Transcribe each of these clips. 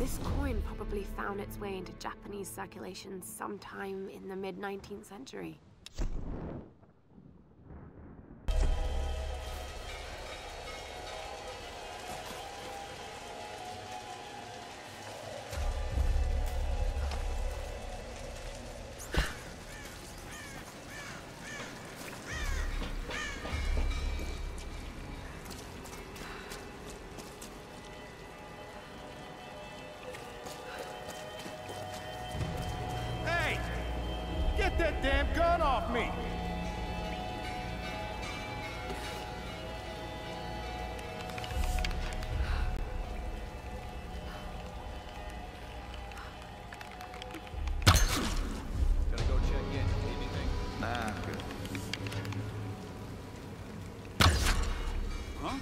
This coin probably found its way into Japanese circulation sometime in the mid-19th century. Get that damn gun off me! Gotta go check in. Need anything? Nah, good. Huh?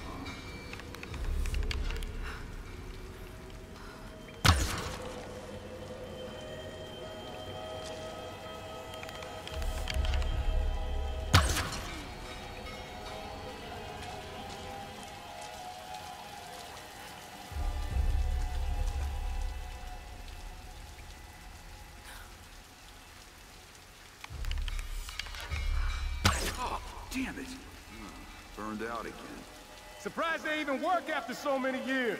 Damn it! Burned out again. Surprised they even work after so many years.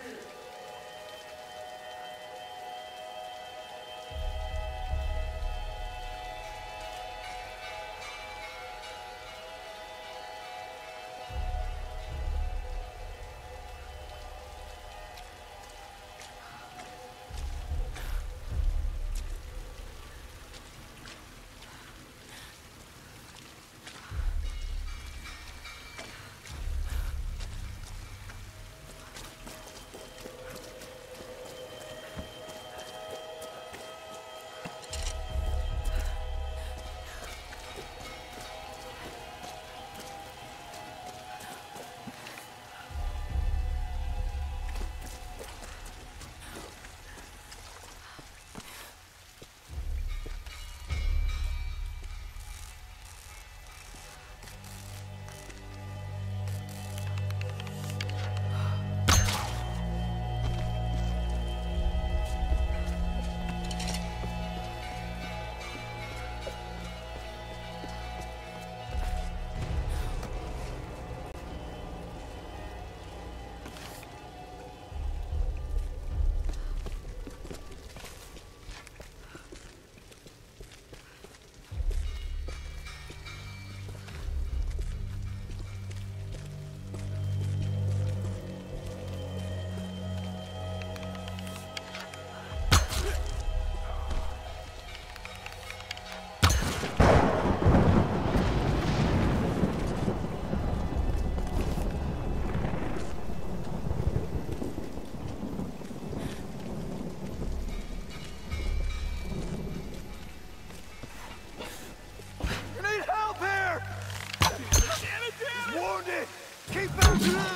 Wounded! Keep back!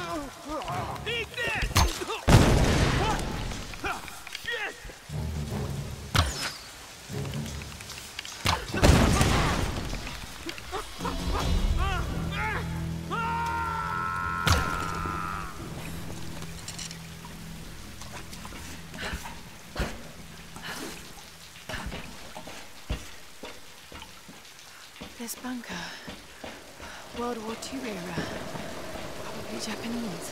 Eat this! What? Shit! This bunker. World War II era. Probably Japanese.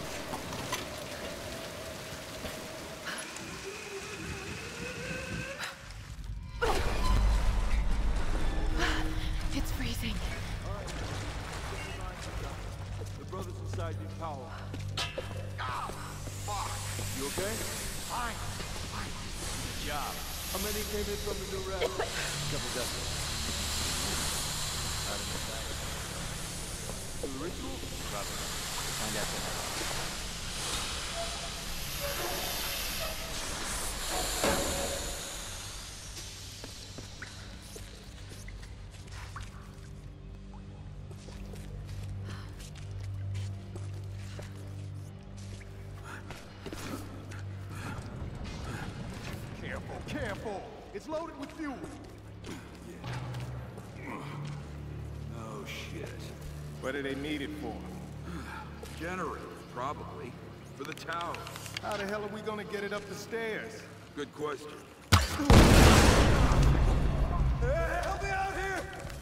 It's freezing. The brothers inside need power. Oh, fuck! You okay? Fine. Good job. How many came in from the new rep? Couple dozen. Not enough time. For the ritual? Probably. Find out tonight. Careful, careful! It's loaded with fuel! Oh, shit. What do they need it for? Generator, probably. For the tower. How the hell are we gonna get it up the stairs? Good question. Help me out here!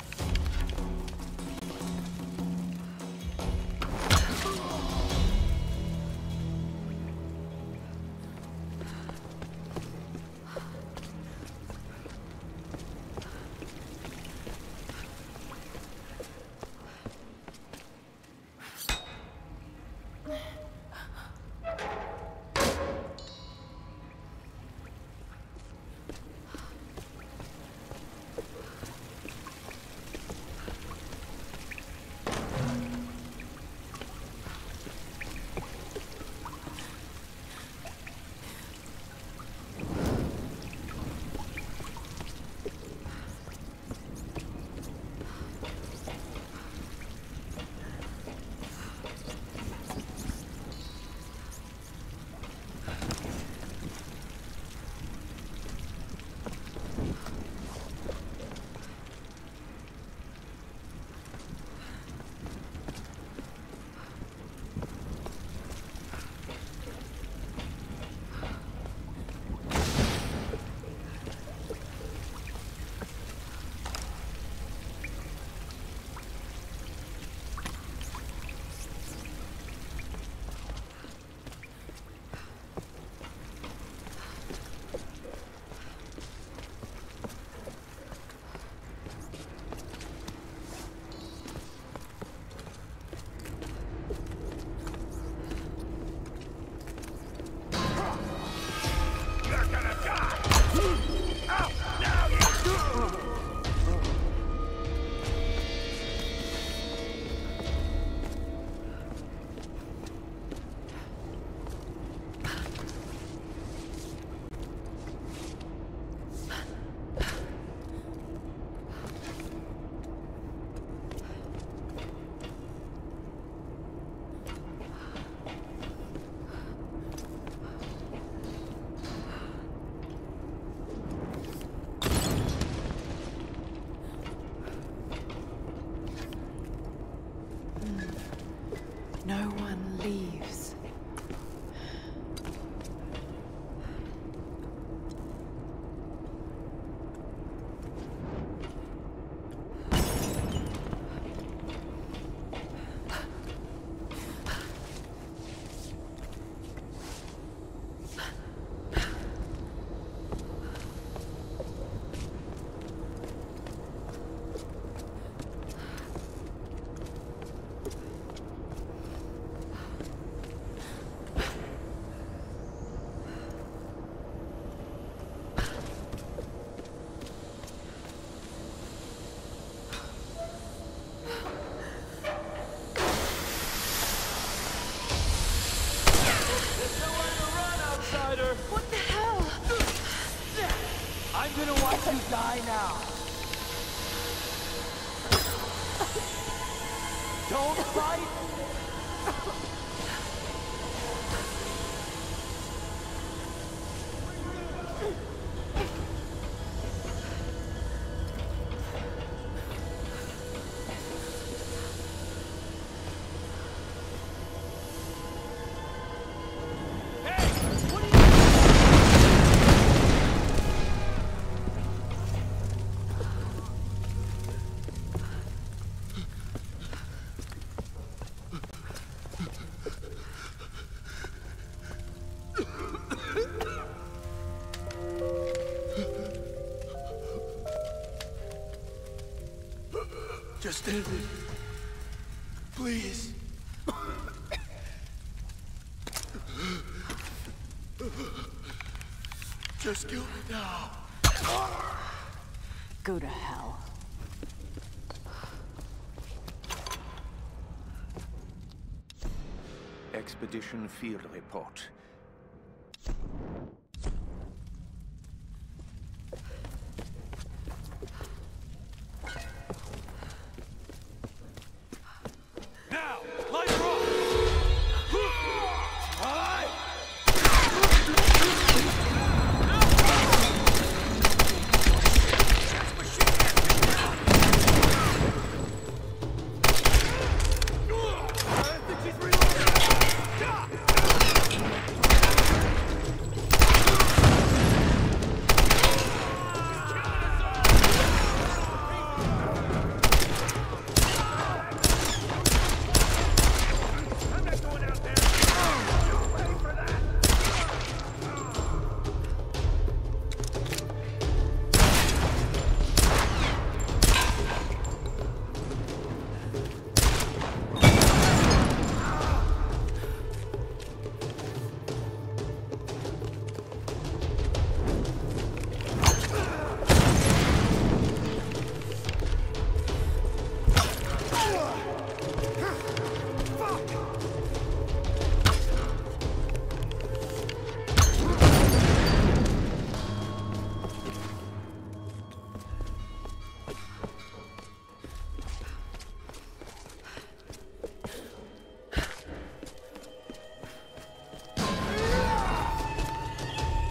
No one leaves. What the hell? I'm gonna watch you die now. Don't fight! Just end it. Please. Just kill me now. Go to hell. Expedition field report. Now, light her up! Aye! I think she's reloading!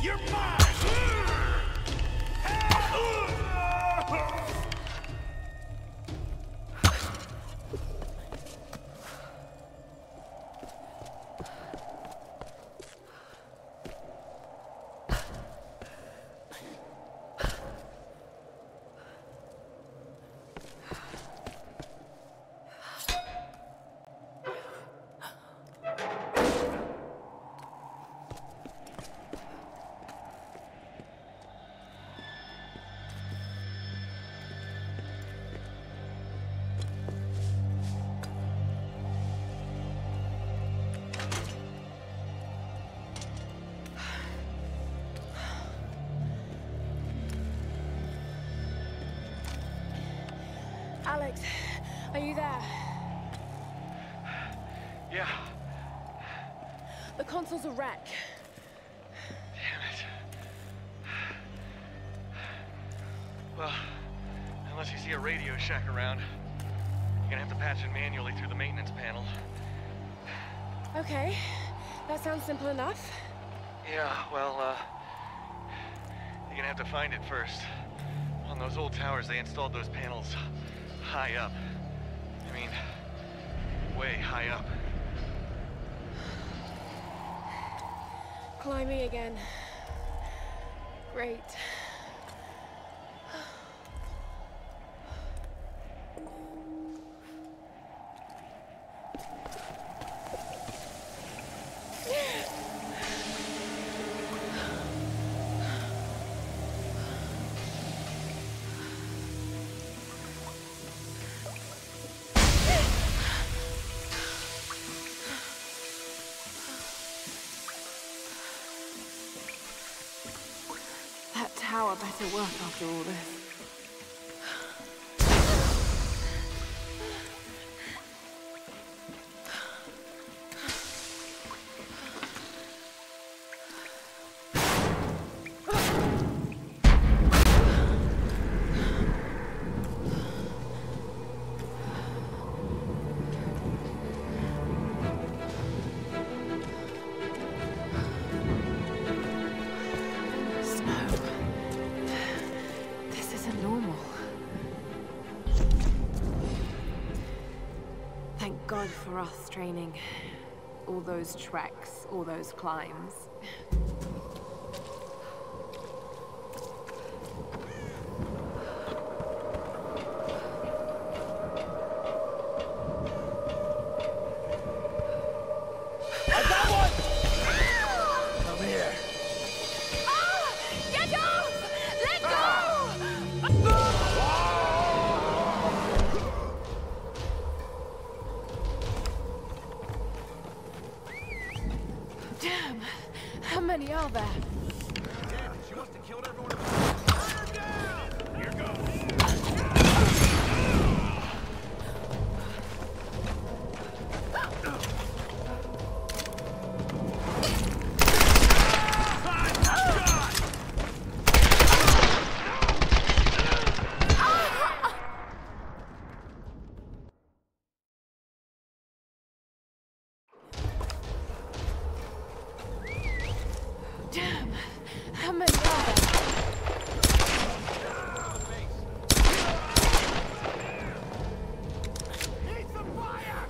You're mine! Alex, are you there? Yeah. The console's a wreck. Damn it. Well, unless you see a Radio Shack around, you're gonna have to patch it manually through the maintenance panel. Okay, that sounds simple enough. Yeah, well, you're gonna have to find it first. On those old towers, they installed those panels high up. I mean, way high up. Climbing again. Great. That tower better work after all this. Thank God for us training. All those treks, all those climbs. I got one! Come here. Ah! Get off! Let go! Damn! How many are there? Damn, she must have killed everyone. Burn her down! Here goes. Damn! How many are there? Need some fire!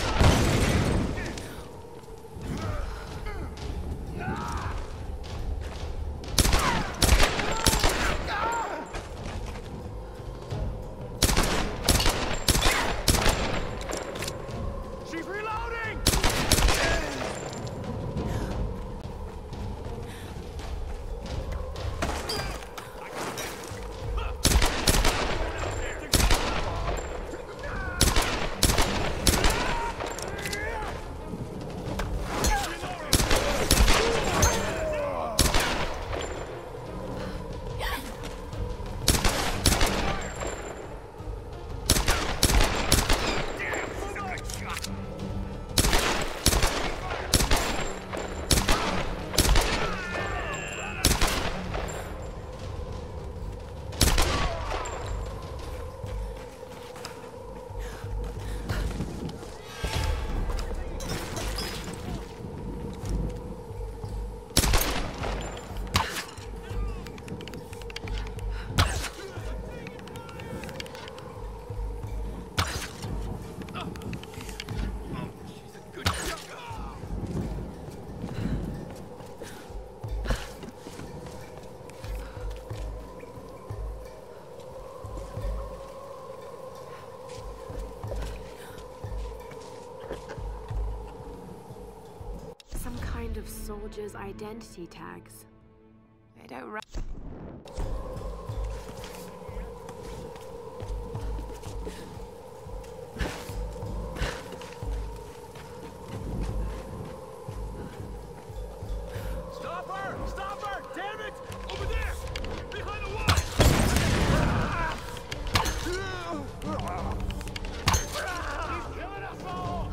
She's reloading! soldiers' identity tags. They don't run. Stop her! Stop her! Damn it! Over there! Behind the wall! He's killing us all!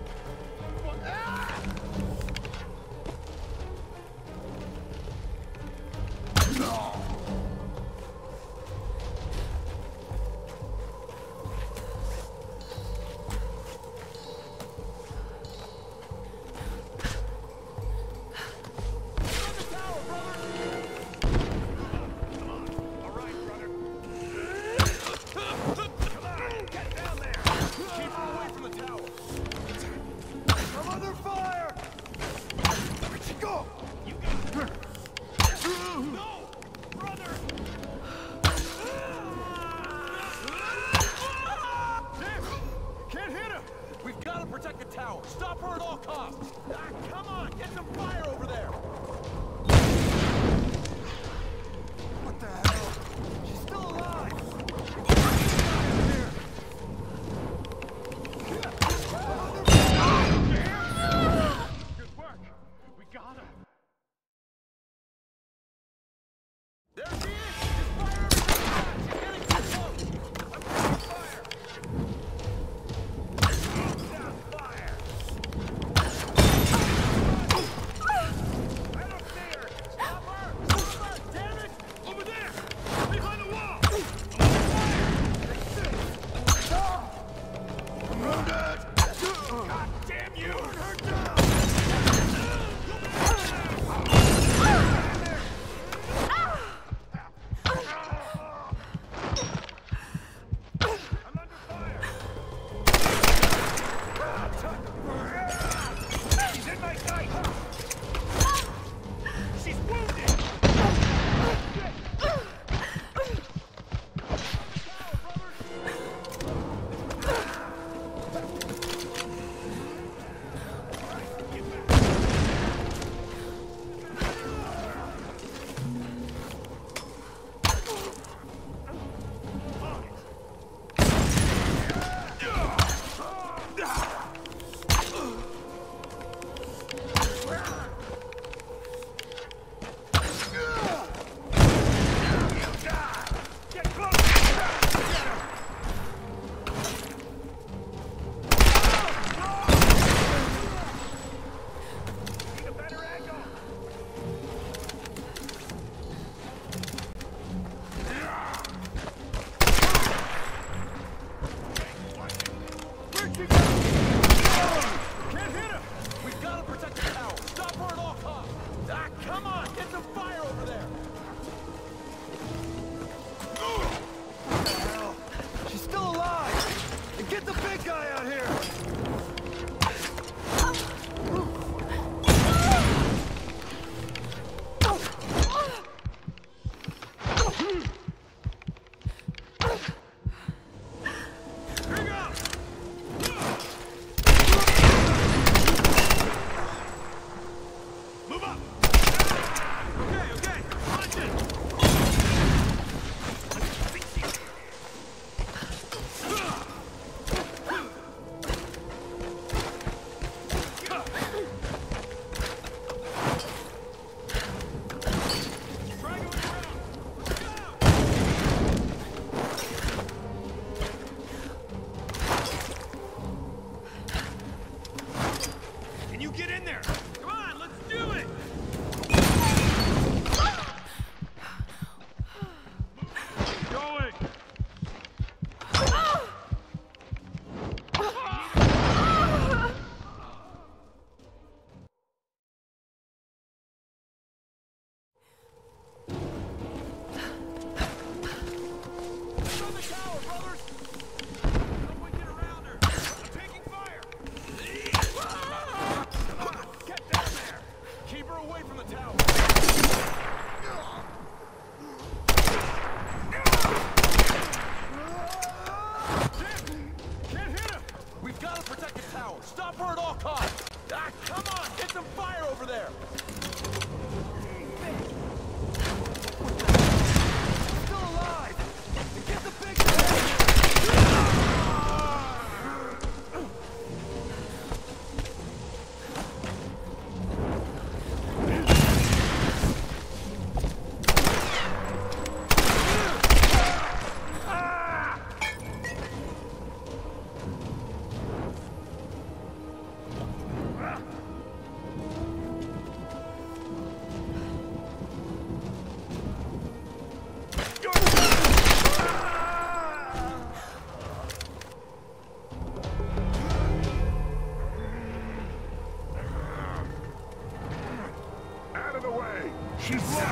Protect the tower! Stop her at all costs! Ah, come on! Get some fire over there! What the hell? She's still alive! Good work! We got her! There she is! Just fire everything! She's getting too close! I'm taking fire!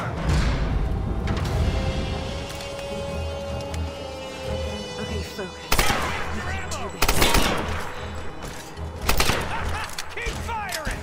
Okay, focus. You can do this. Keep firing!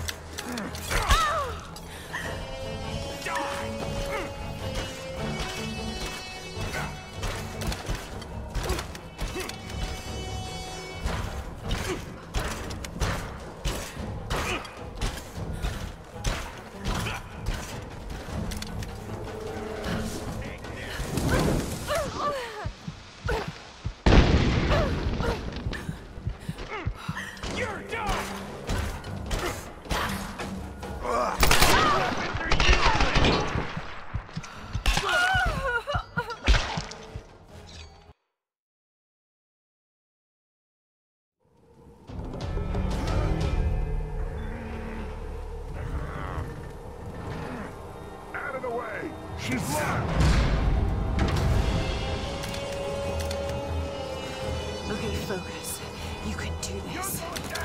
You're done! Out of the way! She's locked! Okay, focus. You can do this.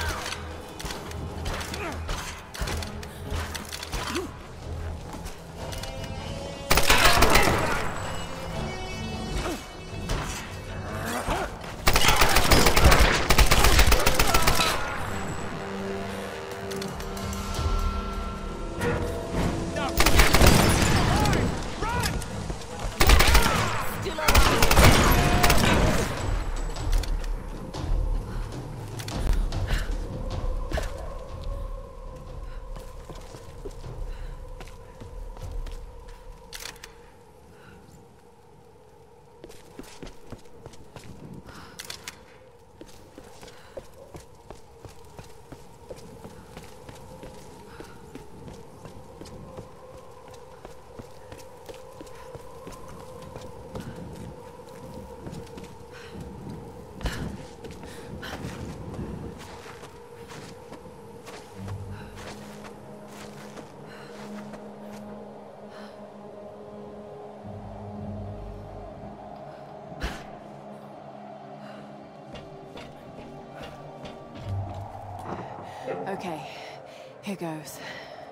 Okay, here goes.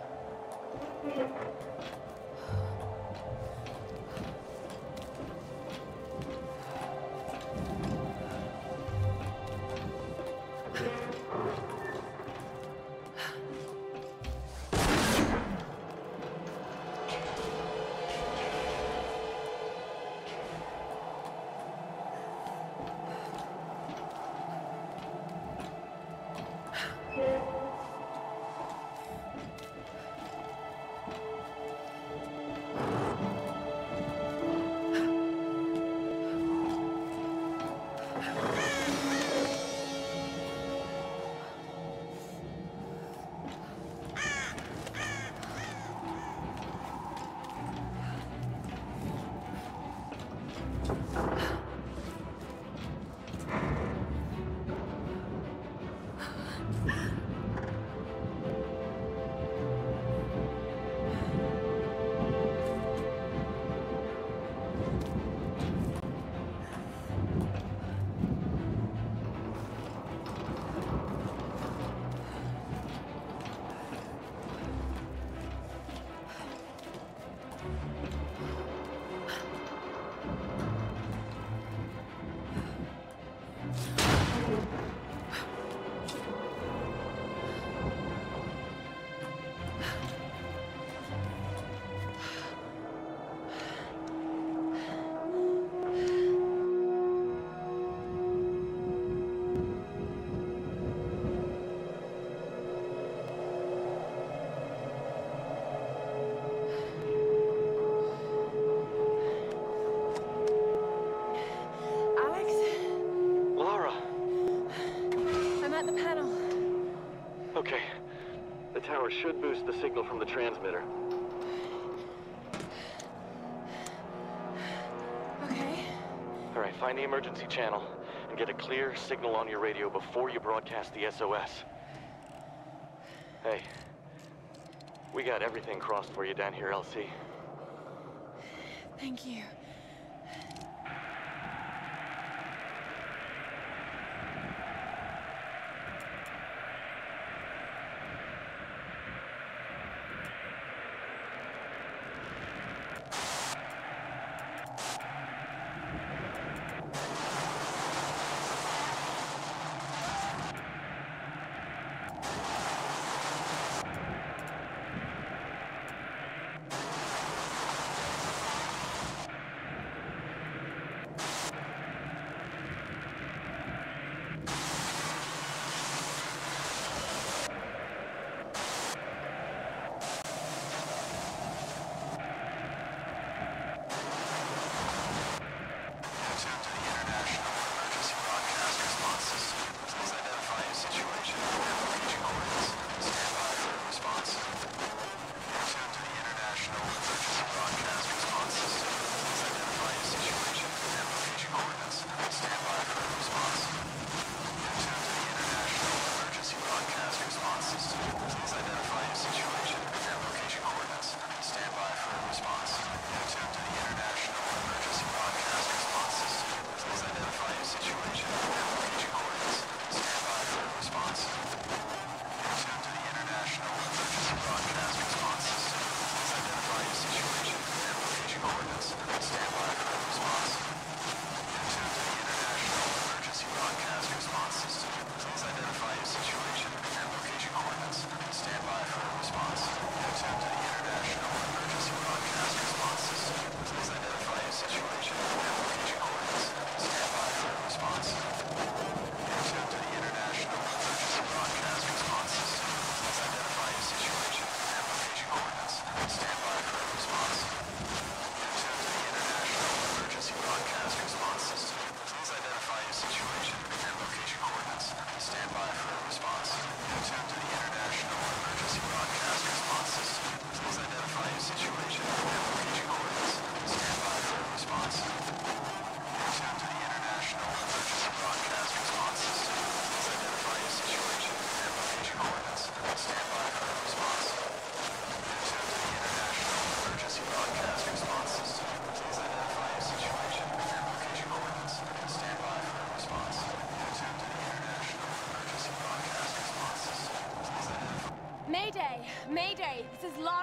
Okay. The tower should boost the signal from the transmitter. Okay. All right, find the emergency channel and get a clear signal on your radio before you broadcast the SOS. Hey, we got everything crossed for you down here, LC. Thank you.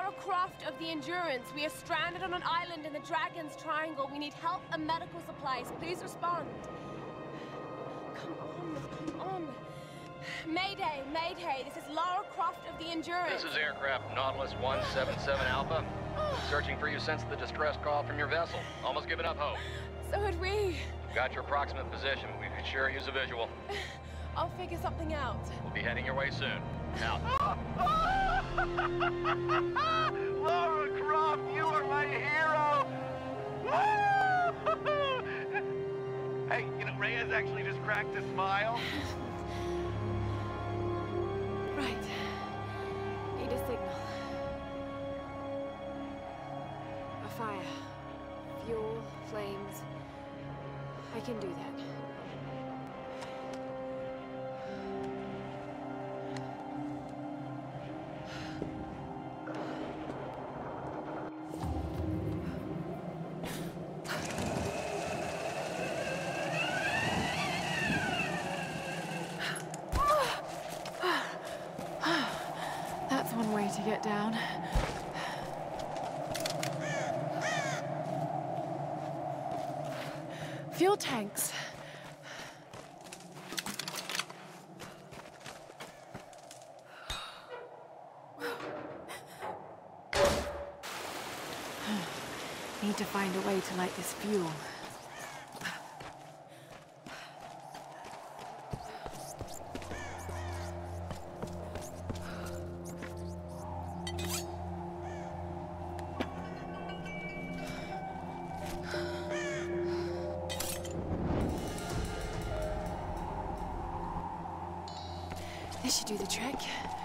Lara Croft of the Endurance. We are stranded on an island in the Dragon's Triangle. We need help and medical supplies. Please respond. Come on. Mayday, Mayday. This is Lara Croft of the Endurance. This is aircraft Nautilus 177 Alpha. Searching for you since the distress call from your vessel. Almost given up hope. So had we. Got your approximate position. We could sure use a visual. I'll figure something out. We'll be heading your way soon. Out. Lara Croft, you are my hero! Hey, you know, Reyes actually just cracked a smile. Right. Need a signal. A fire. Fuel, flames. I can do that. That's one way to get down. Fuel tanks. Need to find a way to light this fuel. This should do the trick.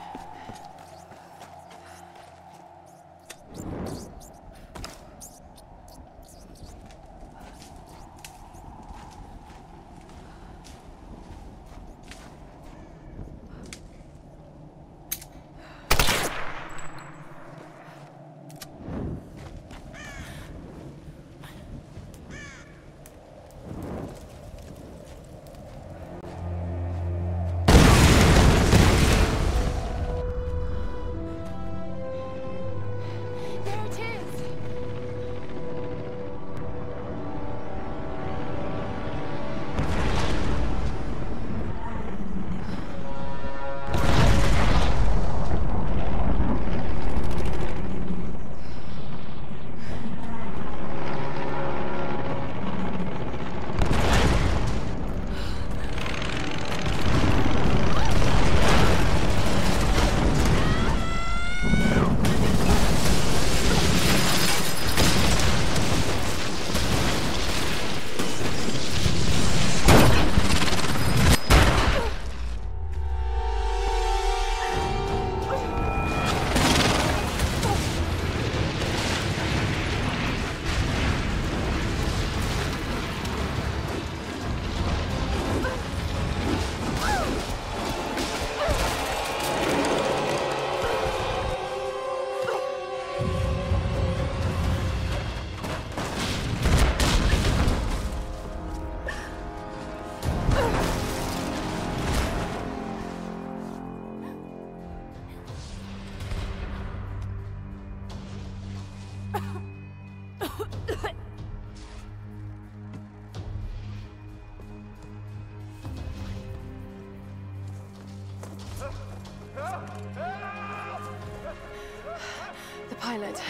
The pilot.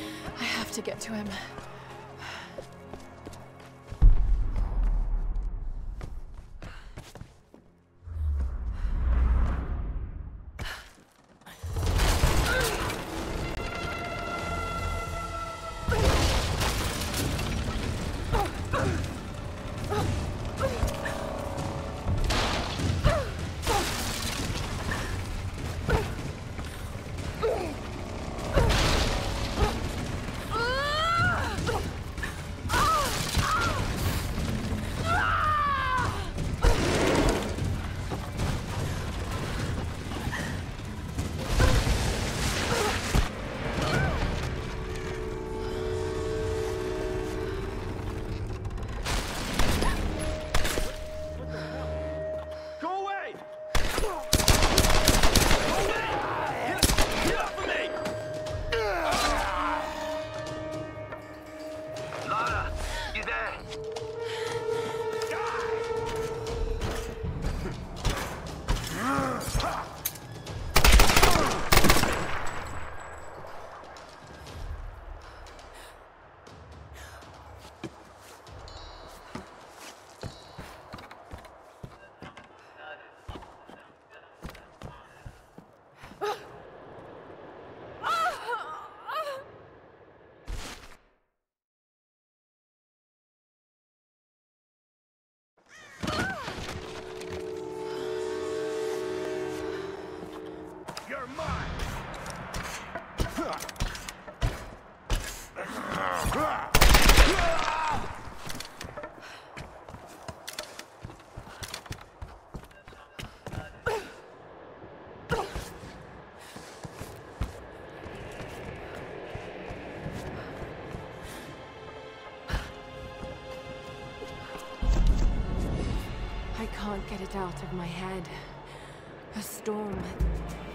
I have to get to him. can't get it out of my head. A storm